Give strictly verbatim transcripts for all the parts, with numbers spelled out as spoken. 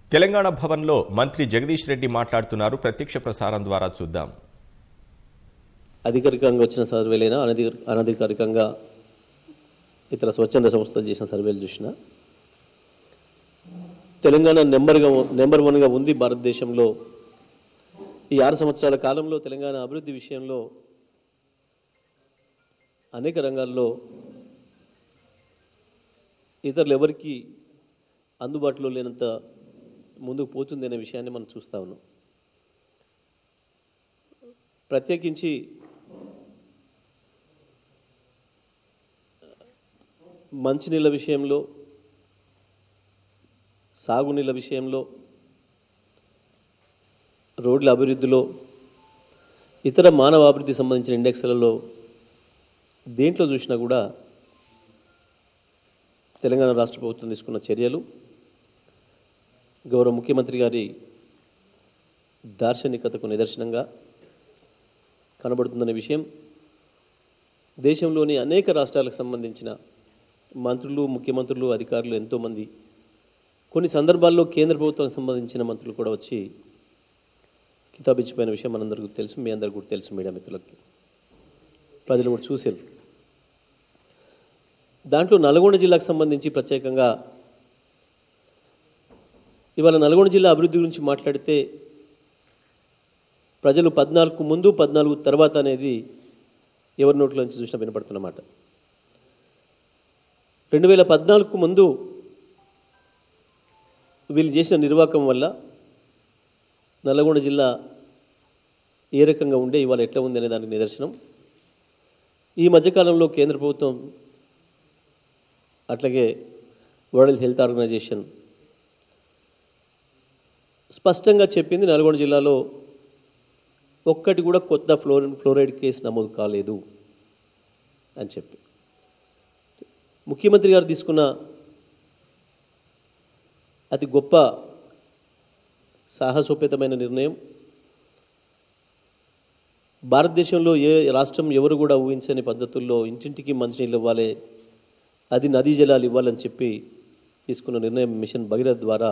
తెలంగాణ భవన్లో మంత్రి జగదీష్ రెడ్డి మాట్లాడుతున్నారు. ప్రత్యక్ష ప్రసారం ద్వారా చూద్దాం. అధికారికంగా వచ్చిన సర్వేలైనా అనధికారికంగా ఇతర స్వచ్ఛంద సంస్థలు చేసిన సర్వేలు చూసినా తెలంగాణ నెంబర్గా నెంబర్ వన్గా ఉంది భారతదేశంలో. ఈ ఆరు సంవత్సరాల కాలంలో తెలంగాణ అభివృద్ధి విషయంలో అనేక రంగాల్లో ఇతరులు ఎవరికి అందుబాటులో లేనంత ముందుకు పోతుంది అనే విషయాన్ని మనం చూస్తూ ఉన్నాం. ప్రత్యేకించి మంచినీళ్ళ విషయంలో, సాగునీళ్ళ విషయంలో, రోడ్ల అభివృద్ధిలో, ఇతర మానవ అభివృద్ధికి సంబంధించిన ఇండెక్స్లలో దేంట్లో చూసినా కూడా తెలంగాణ రాష్ట్ర ప్రభుత్వం తీసుకున్న చర్యలు, గౌరవ ముఖ్యమంత్రి గారి దార్శనికతకు నిదర్శనంగా కనబడుతుందనే విషయం దేశంలోని అనేక రాష్ట్రాలకు సంబంధించిన మంత్రులు, ముఖ్యమంత్రులు, అధికారులు ఎంతోమంది, కొన్ని సందర్భాల్లో కేంద్ర ప్రభుత్వానికి సంబంధించిన మంత్రులు కూడా వచ్చి కితాబిచ్చిపోయిన విషయం మనందరికీ తెలుసు, మీ అందరికీ కూడా తెలుసు, మీడియా మిత్రులకి, ప్రజలు కూడా చూశారు. దాంట్లో నల్గొండ జిల్లాకు సంబంధించి ప్రత్యేకంగా ఇవాళ నల్గొండ జిల్లా అభివృద్ధి గురించి మాట్లాడితే ప్రజలు పద్నాలుగు ముందు పద్నాలుగు తర్వాత అనేది ఎవరి నోట్ల నుంచి చూసినా వినపడుతున్నమాట. రెండు వేల పద్నాలుగుకు ముందు వీళ్ళు చేసిన నిర్వాహకం వల్ల నల్గొండ జిల్లా ఏ రకంగా ఉండే ఇవాళ ఎట్లా ఉంది అనే దానికి నిదర్శనం. ఈ మధ్యకాలంలో కేంద్ర ప్రభుత్వం అట్లాగే వరల్డ్ హెల్త్ ఆర్గనైజేషన్ స్పష్టంగా చెప్పింది, నల్గొండ జిల్లాలో ఒక్కటి కూడా కొత్త ఫ్లోరిన్ ఫ్లోరైడ్ కేసు నమోదు కాలేదు అని చెప్పి ముఖ్యమంత్రి గారు తీసుకున్న అతి గొప్ప సాహసోపేతమైన నిర్ణయం. భారతదేశంలో ఏ రాష్ట్రం ఎవరు కూడా ఊహించని పద్ధతుల్లో ఇంటింటికి మంచినీళ్ళు ఇవ్వాలి, అది నదీ జలాలు ఇవ్వాలని చెప్పి తీసుకున్న నిర్ణయం మిషన్ భగీరథ ద్వారా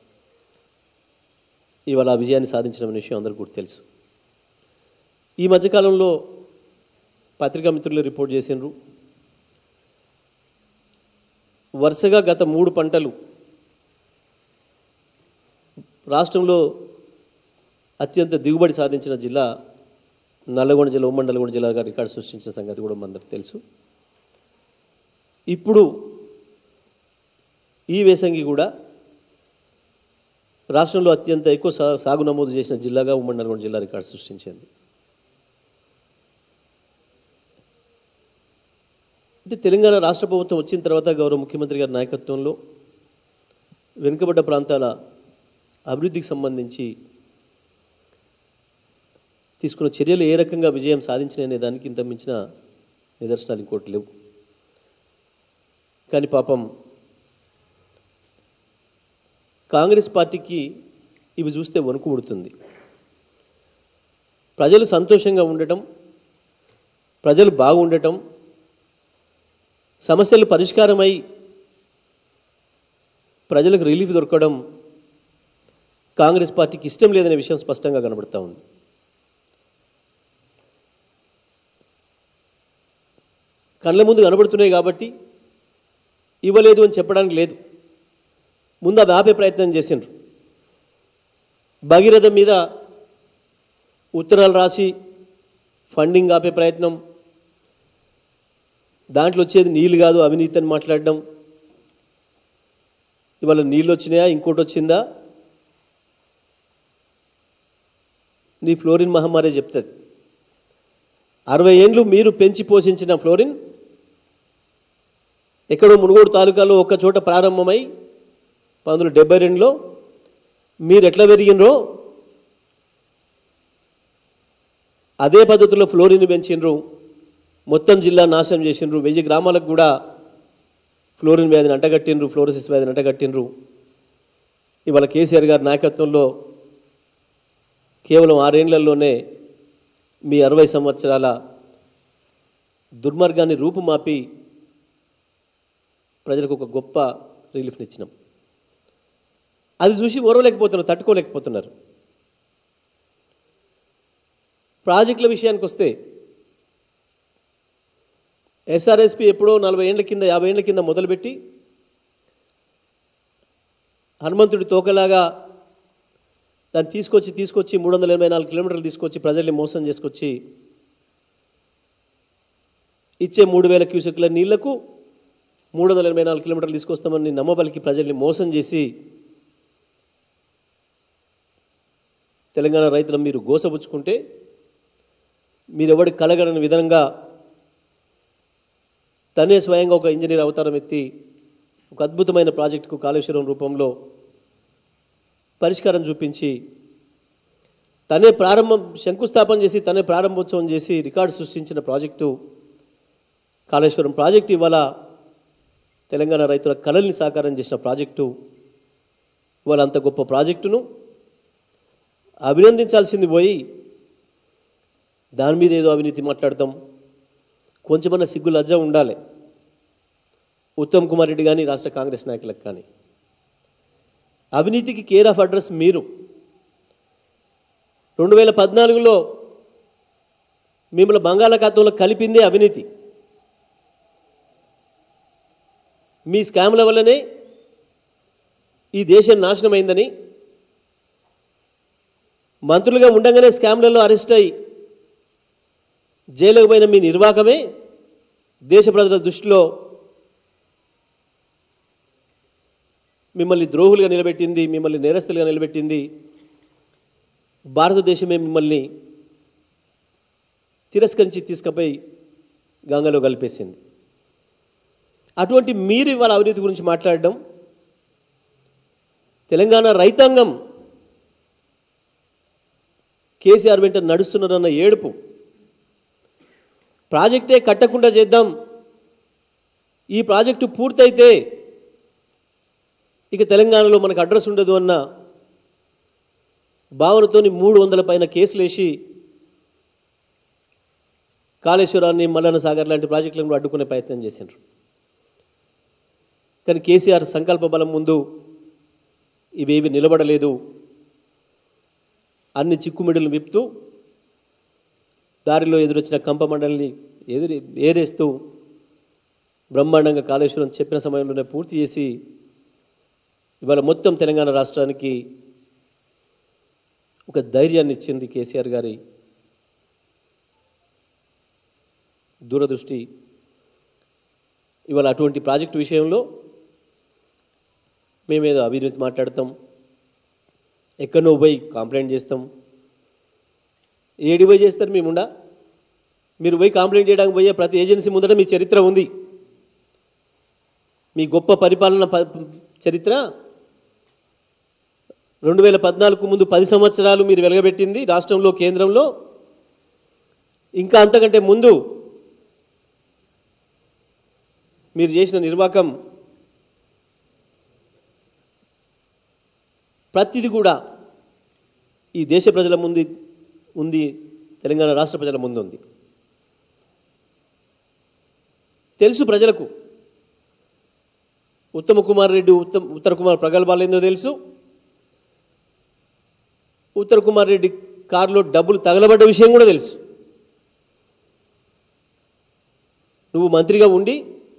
ఇవాళ ఆ విజయాన్ని సాధించిన విషయం అందరికీ కూడా తెలుసు. ఈ మధ్యకాలంలో పత్రికా మిత్రులు రిపోర్ట్ చేసినారు, వరుసగా గత మూడు పంటలు రాష్ట్రంలో అత్యంత దిగుబడి సాధించిన జిల్లా నల్లగొండ జిల్లా, ఉమ్మడి నల్గొండ జిల్లాగా రికార్డు సృష్టించిన సంగతి కూడా మనందరికీ తెలుసు. ఇప్పుడు ఈ వేసంగి కూడా రాష్ట్రంలో అత్యంత ఎక్కువ సాగు నమోదు చేసిన జిల్లాగా ఉమ్మడి నల్గొండ జిల్లా రికార్డు సృష్టించింది. అంటే తెలంగాణ రాష్ట్ర ప్రభుత్వం వచ్చిన తర్వాత గౌరవ ముఖ్యమంత్రి గారి నాయకత్వంలో వెనుకబడ్డ ప్రాంతాల అభివృద్ధికి సంబంధించి తీసుకున్న చర్యలు ఏ రకంగా విజయం సాధించిననే దానికి ఇంత మించిన నిదర్శనాలు ఇంకోటి లేవు. కానీ పాపం కాంగ్రెస్ పార్టీకి ఇవి చూస్తే వణుకు పుడుతుంది. ప్రజలు సంతోషంగా ఉండటం, ప్రజలు బాగుండటం, సమస్యలు పరిష్కారమై ప్రజలకు రిలీఫ్ దొరకడం కాంగ్రెస్ పార్టీకి ఇష్టం లేదనే విషయం స్పష్టంగా కనబడుతూ ఉంది. కళ్ళ ముందు కనబడుతున్నాయి కాబట్టి ఇవ్వలేదు అని చెప్పడానికి లేదు. ముందు అవి ఆపే ప్రయత్నం చేసిండ్రు. భగీరథ మీద ఉత్తరాలు రాసి ఫండింగ్ ఆపే ప్రయత్నం, దాంట్లో వచ్చేది నీళ్ళు కాదు అవినీతి అని మాట్లాడడం. ఇవాళ నీళ్ళు వచ్చినాయా, ఇంకోటి వచ్చిందా, నీ ఫ్లోరిన్ మహమ్మారి చెప్తుంది. అరవై ఏండ్లు మీరు పెంచి పోషించిన ఫ్లోరిన్ ఎక్కడో మునుగోడు తాలూకాలో ఒక్క చోట ప్రారంభమై పంతొమ్మిది వందల డెబ్బై రెండులో మీరు ఎట్లా పెరిగినరో అదే పద్ధతిలో ఫ్లోరిన్ పెంచినరు, మొత్తం జిల్లా నాశనం చేసినరు. వెయ్యి గ్రామాలకు కూడా ఫ్లోరిన్ వ్యాధిని అంటగట్టినరు, ఫ్లోరోసిస్ వ్యాధిని అంటగట్టినరు. ఇవాళ కేసీఆర్ గారి నాయకత్వంలో కేవలం ఆరేళ్లలోనే మీ అరవై సంవత్సరాల దుర్మార్గాన్ని రూపుమాపి ప్రజలకు ఒక గొప్ప రిలీఫ్ని ఇచ్చినాం. అది చూసి ఓరవలేకపోతున్నారు, తట్టుకోలేకపోతున్నారు. ప్రాజెక్టుల విషయానికి వస్తే ఎస్ఆర్ఎస్పి ఎప్పుడో నలభై ఏళ్ల కింద యాభై ఏళ్ల కింద మొదలుపెట్టి హనుమంతుడి తోకలాగా దాన్ని తీసుకొచ్చి తీసుకొచ్చి మూడు వందల ఎనభై నాలుగు కిలోమీటర్లు తీసుకొచ్చి ప్రజల్ని మోసం చేసుకొచ్చి ఇచ్చే మూడు వేల క్యూసెక్ల నీళ్లకు మూడు వందల ఎనభై నాలుగు కిలోమీటర్లు తీసుకొస్తామని నమ్మబలికి ప్రజల్ని మోసం చేసి తెలంగాణ రైతులను మీరు గోసపుచ్చుకుంటే మీరెవడి కలగని విధంగా తనే స్వయంగా ఒక ఇంజనీర్ అవతారం ఎత్తి ఒక అద్భుతమైన ప్రాజెక్టుకు కాళేశ్వరం రూపంలో పరిష్కారం చూపించి తనే ప్రారంభం శంకుస్థాపన చేసి తనే ప్రారంభోత్సవం చేసి రికార్డు సృష్టించిన ప్రాజెక్టు కాళేశ్వరం ప్రాజెక్టు. ఇవాళ తెలంగాణ రైతుల కలల్ని సాకారం చేసిన ప్రాజెక్టు. ఇవాళ అంత గొప్ప ప్రాజెక్టును అభినందించాల్సింది పోయి దాని మీద ఏదో అవినీతి మాట్లాడతాం. కొంచెమన్నా సిగ్గు లజ్జ ఉండాలి ఉత్తమ్ కుమార్ రెడ్డి కానీ రాష్ట్ర కాంగ్రెస్ నాయకులకు కానీ. అవినీతికి కేర్ ఆఫ్ అడ్రస్ మీరు. రెండు వేల పద్నాలుగులో మిమ్మల్ని బంగాళాఖాతంలో కలిపిందే అవినీతి. మీ స్కామ్ల వల్లనే ఈ దేశం నాశనమైందని మంత్రులుగా ఉండగానే స్కామ్లలో అరెస్ట్ అయి జైలుకు పోయిన మీ నిర్వాహకమే దేశ ప్రజల దృష్టిలో మిమ్మల్ని ద్రోహులుగా నిలబెట్టింది, మిమ్మల్ని నేరస్తులుగా నిలబెట్టింది. భారతదేశమే మిమ్మల్ని తిరస్కరించి తీసుకుపోయి గంగలో కలిపేసింది. అటువంటి మీరు ఇవాళ అవినీతి గురించి మాట్లాడడం, తెలంగాణ రైతాంగం కేసీఆర్ వెంట నడుస్తున్నారన్న ఏడుపు, ప్రాజెక్టే కట్టకుండా చేద్దాం, ఈ ప్రాజెక్టు పూర్తయితే ఇక తెలంగాణలో మనకు అడ్రస్ ఉండదు అన్న భావనతోని మూడు వందల పైన కేసులు వేసి కాళేశ్వరాన్ని మల్లన్న సాగర్ లాంటి ప్రాజెక్టులను అడ్డుకునే ప్రయత్నం చేసిండ్రు. కానీ కేసీఆర్ సంకల్ప బలం ముందు ఇవేవి నిలబడలేదు. అన్ని చిక్కుమిడులు విప్పుతూ దారిలో ఎదురొచ్చిన కంప మండలిని ఎదురు ఏరేస్తూ బ్రహ్మాండంగా కాళేశ్వరం చెప్పిన సమయంలోనే పూర్తి చేసి ఇవాళ మొత్తం తెలంగాణ రాష్ట్రానికి ఒక ధైర్యాన్ని ఇచ్చింది కేసీఆర్ గారి దూరదృష్టి. ఇవాళ అటువంటి ప్రాజెక్టు విషయంలో మేమేదో అవినీతి మాట్లాడతాం, ఎక్కడో పోయి కంప్లైంట్ చేస్తాం. ఏడి పోయి చేస్తారు మేముండా? మీరు పోయి కంప్లైంట్ చేయడానికి పోయే ప్రతి ఏజెన్సీ ముందర మీ చరిత్ర ఉంది, మీ గొప్ప పరిపాలన చరిత్ర. రెండు వేల పద్నాలుగు ముందు పది సంవత్సరాలు మీరు వెలగబెట్టింది రాష్ట్రంలో, కేంద్రంలో. ఇంకా అంతకంటే ముందు మీరు చేసిన నిర్వాకం ప్రతిది కూడా ఈ దేశ ప్రజల ముందు ఉంది, తెలంగాణ రాష్ట్ర ప్రజల ముందు ఉంది. తెలుసు ప్రజలకు ఉత్తమ కుమార్ రెడ్డి ఉత్తమ ఉత్తర కుమార్ ప్రగల్భాలు ఏందో తెలుసు. ఉత్తర కుమార్ రెడ్డి కారులో డబ్బులు తగలబడ్డ విషయం కూడా తెలుసు. నువ్వు మంత్రిగా ఉండి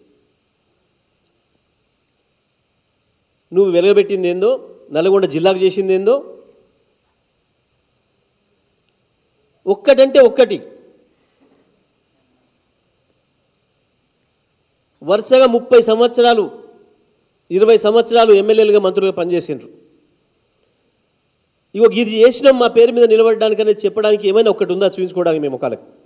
నువ్వు వెలగబెట్టింది ఏందో, నల్గొండ జిల్లాకు చేసింది ఏందో ఒక్కటంటే ఒక్కటి. వరుసగా ముప్పై సంవత్సరాలు ఇరవై సంవత్సరాలు ఎమ్మెల్యేలుగా మంత్రులుగా పనిచేసిండ్రు. ఇగో ఇది చేసినాం మా పేరు మీద నిలబడడానికనే చెప్పడానికి ఏమైనా ఒక్కటి ఉందా చూపించుకోవడానికి మేము ఒకళ్ళకి?